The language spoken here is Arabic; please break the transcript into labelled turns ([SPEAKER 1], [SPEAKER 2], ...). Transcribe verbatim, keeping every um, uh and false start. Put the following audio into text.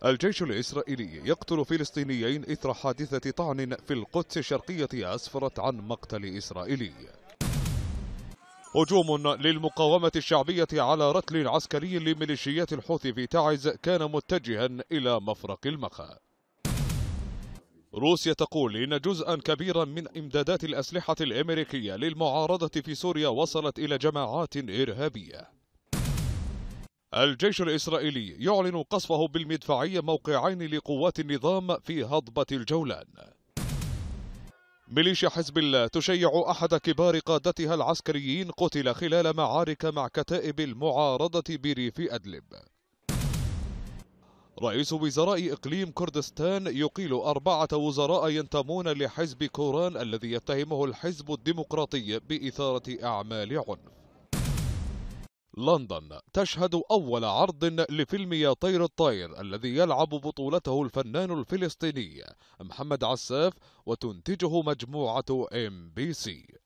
[SPEAKER 1] الجيش الإسرائيلي يقتل فلسطينيين إثر حادثة طعن في القدس الشرقية أسفرت عن مقتل إسرائيلي. هجوم للمقاومة الشعبية على رتل عسكري لميليشيات الحوثي في تعز كان متجها إلى مفرق المخا. روسيا تقول إن جزءا كبيرا من إمدادات الأسلحة الأمريكية للمعارضة في سوريا وصلت إلى جماعات إرهابية. الجيش الإسرائيلي يعلن قصفه بالمدفعية موقعين لقوات النظام في هضبة الجولان. ميليشيا حزب الله تشيع أحد كبار قادتها العسكريين قتل خلال معارك مع كتائب المعارضة بريف أدلب. رئيس وزراء إقليم كردستان يقيل أربعة وزراء ينتمون لحزب كوران الذي يتهمه الحزب الديمقراطي بإثارة أعمال عنف. لندن تشهد أول عرض لفيلم يا طير الطير الذي يلعب بطولته الفنان الفلسطيني محمد عساف وتنتجه مجموعة إم بي سي.